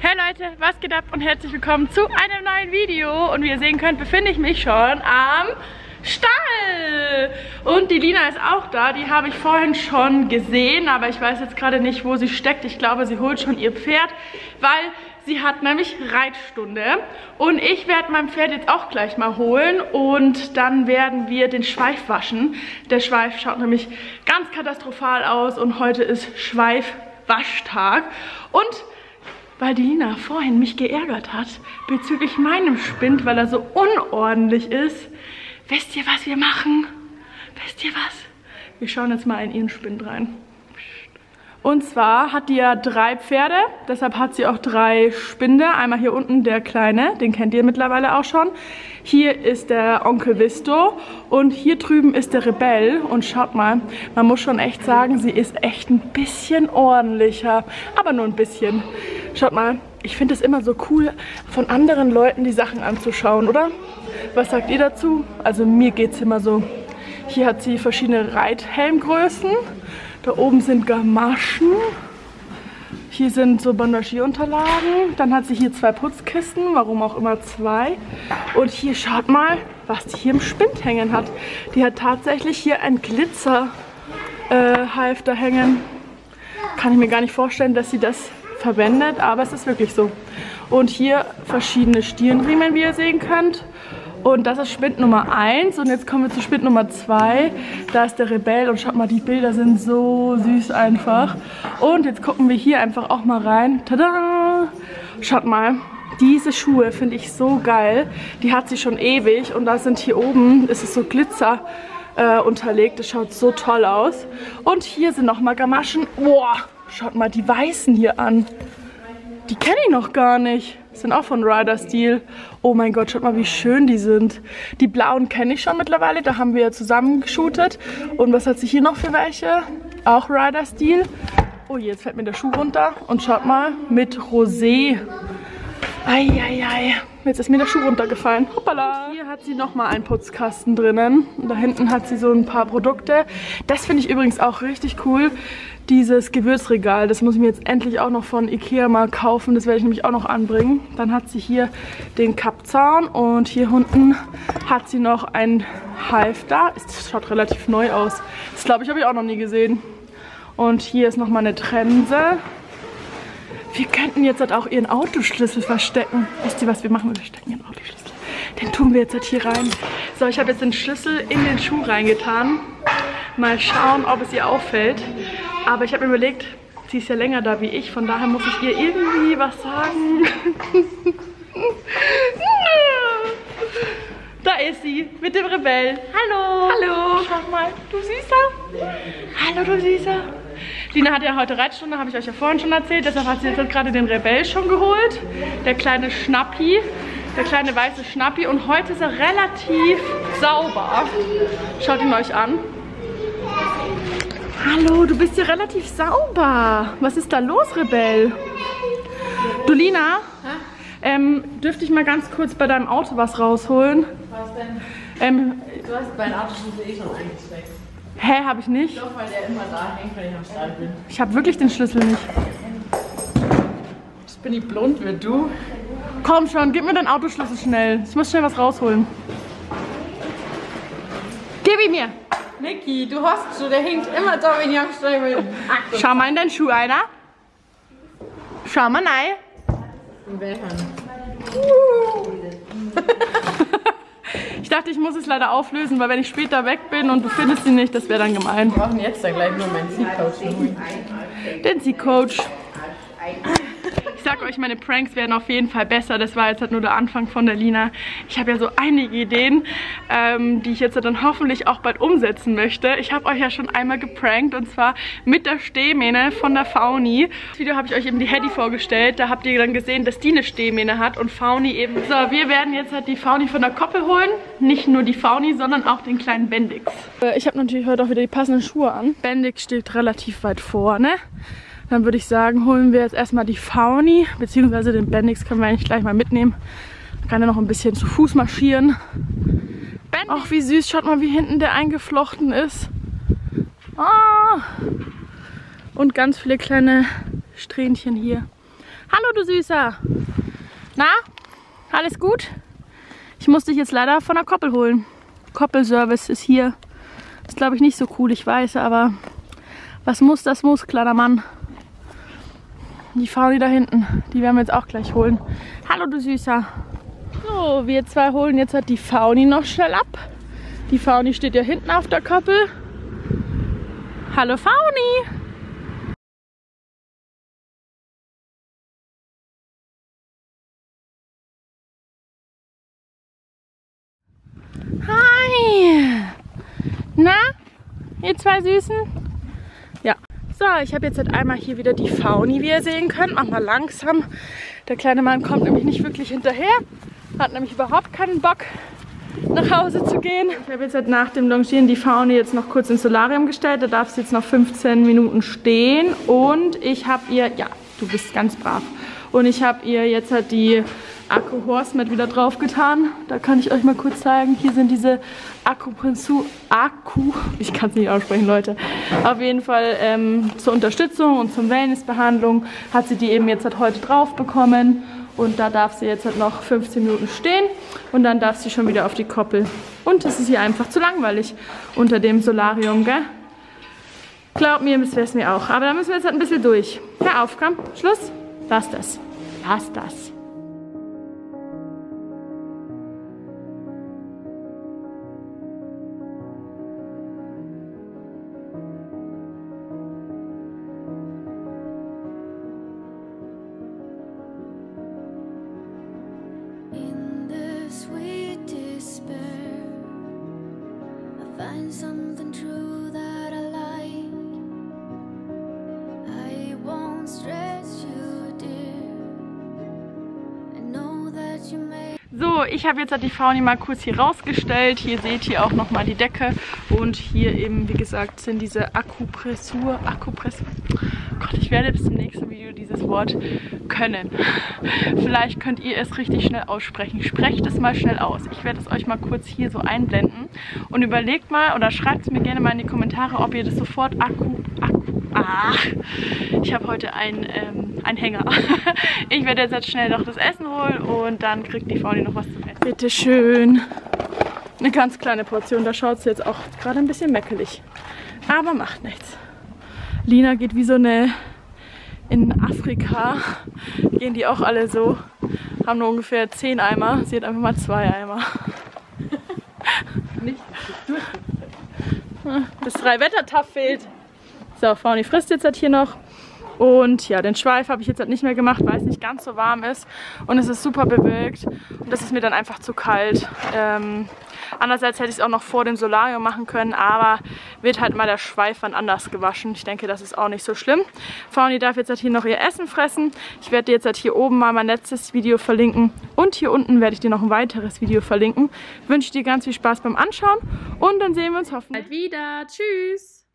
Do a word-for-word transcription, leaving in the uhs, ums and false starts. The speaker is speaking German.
Hey Leute, was geht ab und herzlich willkommen zu einem neuen Video. Und wie ihr sehen könnt, befinde ich mich schon am Stall. Und die Lina ist auch da, die habe ich vorhin schon gesehen, aber ich weiß jetzt gerade nicht, wo sie steckt. Ich glaube, sie holt schon ihr Pferd, weil sie hat nämlich Reitstunde. Und ich werde mein Pferd jetzt auch gleich mal holen und dann werden wir den Schweif waschen. Der Schweif schaut nämlich ganz katastrophal aus und heute ist Schweifwaschtag. Und weil die Lina vorhin mich geärgert hat bezüglich meinem Spind, weil er so unordentlich ist. Wisst ihr, was wir machen? Wisst ihr was? Wir schauen jetzt mal in ihren Spind rein. Und zwar hat die ja drei Pferde, deshalb hat sie auch drei Spinde. Einmal hier unten der kleine, den kennt ihr mittlerweile auch schon. Hier ist der Onkel Visto und hier drüben ist der Rebell. Und schaut mal, man muss schon echt sagen, sie ist echt ein bisschen ordentlicher, aber nur ein bisschen. Schaut mal, ich finde es immer so cool, von anderen Leuten die Sachen anzuschauen, oder? Was sagt ihr dazu? Also mir geht es immer so. Hier hat sie verschiedene Reithelmgrößen. Da oben sind Gamaschen. Hier sind so Bandagierunterlagen. Dann hat sie hier zwei Putzkisten, warum auch immer zwei. Und hier schaut mal, was die hier im Spind hängen hat. Die hat tatsächlich hier ein Glitzerhalfter äh, hängen. Kann ich mir gar nicht vorstellen, dass sie das verwendet, aber es ist wirklich so. Und hier verschiedene Stirnriemen, wie ihr sehen könnt. Und das ist Spind Nummer eins und jetzt kommen wir zu Spind Nummer zwei. Da ist der Rebell und schaut mal, die Bilder sind so süß einfach. Und jetzt gucken wir hier einfach auch mal rein. Tada! Schaut mal, diese Schuhe finde ich so geil. Die hat sie schon ewig und da sind hier oben, ist es so Glitzer äh, unterlegt. Das schaut so toll aus. Und hier sind nochmal Gamaschen. Boah, schaut mal die weißen hier an. Die kenne ich noch gar nicht. Sind auch von Rider Steel. Oh mein Gott, schaut mal, wie schön die sind. Die blauen kenne ich schon mittlerweile. Da haben wir ja zusammen geshootet. Und was hat sie hier noch für welche? Auch Rider Steel. Oh, jetzt fällt mir der Schuh runter. Und schaut mal, mit Rosé. Eieiei. Jetzt ist mir der Schuh runtergefallen. Hoppala. Hier hat sie nochmal einen Putzkasten drinnen. Und da hinten hat sie so ein paar Produkte. Das finde ich übrigens auch richtig cool. Dieses Gewürzregal, das muss ich mir jetzt endlich auch noch von Ikea mal kaufen. Das werde ich nämlich auch noch anbringen. Dann hat sie hier den Kappzaun und hier unten hat sie noch ein Halfter. Das schaut relativ neu aus. Das glaube ich, habe ich auch noch nie gesehen. Und hier ist nochmal eine Trense. Wir könnten jetzt halt auch ihren Autoschlüssel verstecken. Wisst ihr, was wir machen? Wir stecken ihren Autoschlüssel. Den tun wir jetzt halt hier rein. So, ich habe jetzt den Schlüssel in den Schuh reingetan. Mal schauen, ob es ihr auffällt. Aber ich habe mir überlegt, sie ist ja länger da wie ich, von daher muss ich ihr irgendwie was sagen. Da ist sie, mit dem Rebell. Hallo. Hallo. Schau mal, du Süßer. Hallo, du Süßer. Lina hat ja heute Reitstunde, habe ich euch ja vorhin schon erzählt. Deshalb hat sie jetzt gerade den Rebell schon geholt. Der kleine Schnappi. Der kleine weiße Schnappi. Und heute ist er relativ sauber. Schaut ihn euch an. Hallo, du bist ja relativ sauber. Was ist da los, Rebell? Du, Lina, ähm, dürfte ich mal ganz kurz bei deinem Auto was rausholen? Was denn? Ähm, du hast deinen Autoschlüssel eh schon eingesteckt. Hä, habe ich nicht? Doch, weil der immer da hängt, wenn ich am Stall bin. Ich habe wirklich den Schlüssel nicht. Ich bin nicht blond wie du. Komm schon, gib mir deinen Autoschlüssel schnell. Ich muss schnell was rausholen. Gib ihn mir! Niki, du hast schon, der hängt immer da, wenn ich am Stall bin. Schau mal in deinen Schuh, einer. Schau mal rein. In welchen? Ich dachte, ich muss es leider auflösen, weil wenn ich später weg bin und du findest sie nicht, das wäre dann gemein. Wir brauchen jetzt da gleich nur meinen Siegcoach. Den Siegcoach. Ich sag euch, meine Pranks werden auf jeden Fall besser. Das war jetzt halt nur der Anfang von der Lina. Ich habe ja so einige Ideen, ähm, die ich jetzt dann hoffentlich auch bald umsetzen möchte. Ich habe euch ja schon einmal geprankt und zwar mit der Stehmähne von der Fauni. Das Video habe ich euch eben die Hedy vorgestellt. Da habt ihr dann gesehen, dass die eine Stehmähne hat und Fauni eben. So, wir werden jetzt halt die Fauni von der Koppel holen. Nicht nur die Fauni, sondern auch den kleinen Bendix. Ich habe natürlich heute auch wieder die passenden Schuhe an. Bendix steht relativ weit vorne. Dann würde ich sagen, holen wir jetzt erstmal die Fauni, beziehungsweise den Bendix können wir eigentlich gleich mal mitnehmen. Dann kann er noch ein bisschen zu Fuß marschieren. Ach, wie süß, schaut mal, wie hinten der eingeflochten ist. Ah. Und ganz viele kleine Strähnchen hier. Hallo du Süßer. Na, alles gut? Ich musste dich jetzt leider von der Koppel holen. Koppelservice ist hier. Ist glaube ich nicht so cool, ich weiß, aber was muss, das muss, kleiner Mann. Die Fauni da hinten, die werden wir jetzt auch gleich holen. Hallo du Süßer. So, wir zwei holen jetzt halt die Fauni noch schnell ab. Die Fauni steht ja hinten auf der Koppel. Hallo Fauni. Hi! Na, ihr zwei Süßen? Ja. So, ich habe jetzt halt einmal hier wieder die Fauni, wie ihr sehen könnt. Mach mal langsam. Der kleine Mann kommt nämlich nicht wirklich hinterher. Hat nämlich überhaupt keinen Bock, nach Hause zu gehen. Ich habe jetzt halt nach dem Longieren die Fauni jetzt noch kurz ins Solarium gestellt. Da darf sie jetzt noch fünfzehn Minuten stehen. Und ich habe ihr, ja, du bist ganz brav. Und ich habe ihr jetzt halt die Akku Horse Mat wieder drauf getan. Da kann ich euch mal kurz zeigen. Hier sind diese Akupressur, Akku, ich kann es nicht aussprechen, Leute. Auf jeden Fall ähm, zur Unterstützung und zur Wellnessbehandlung hat sie die eben jetzt halt heute drauf bekommen. Und da darf sie jetzt halt noch fünfzehn Minuten stehen und dann darf sie schon wieder auf die Koppel. Und es ist hier einfach zu langweilig unter dem Solarium, gell? Glaub mir, das wäre es mir auch. Aber da müssen wir jetzt halt ein bisschen durch. Hör auf, komm, Schluss. Lass das. Lass das. Find something true that I like. I won't stress you, dear. I know that you may. So, ich habe jetzt die Fauni mal kurz hier rausgestellt. Hier seht ihr auch nochmal die Decke. Und hier eben, wie gesagt, sind diese Akupressur. Akupressur. Gott, ich werde bis zum nächsten Video dieses Wort können. Vielleicht könnt ihr es richtig schnell aussprechen. Sprecht es mal schnell aus. Ich werde es euch mal kurz hier so einblenden. Und überlegt mal oder schreibt es mir gerne mal in die Kommentare, ob ihr das sofort Akku... Akku... Ah, ich habe heute einen, ähm, einen Hänger. Ich werde jetzt schnell noch das Essen holen und dann kriegt die Fauni noch was zum Essen. Bitte schön. Eine ganz kleine Portion. Da schaut sie jetzt auch gerade ein bisschen meckelig. Aber macht nichts. Lina geht wie so eine... In Afrika gehen die auch alle so. Haben nur ungefähr zehn Eimer. Sie hat einfach mal zwei Eimer. Nicht, das Drei-Wetter-Taff fehlt. So, Fauni frisst jetzt halt hier noch. Und ja, den Schweif habe ich jetzt halt nicht mehr gemacht, weil es nicht ganz so warm ist. Und es ist super bewölkt. Und das ist mir dann einfach zu kalt. Ähm, andererseits hätte ich es auch noch vor dem Solarium machen können. Aber wird halt mal der Schweif dann anders gewaschen. Ich denke, das ist auch nicht so schlimm. Fauni darf jetzt halt hier noch ihr Essen fressen. Ich werde dir jetzt halt hier oben mal mein letztes Video verlinken. Und hier unten werde ich dir noch ein weiteres Video verlinken. Ich wünsche dir ganz viel Spaß beim Anschauen. Und dann sehen wir uns hoffentlich bald wieder. Tschüss!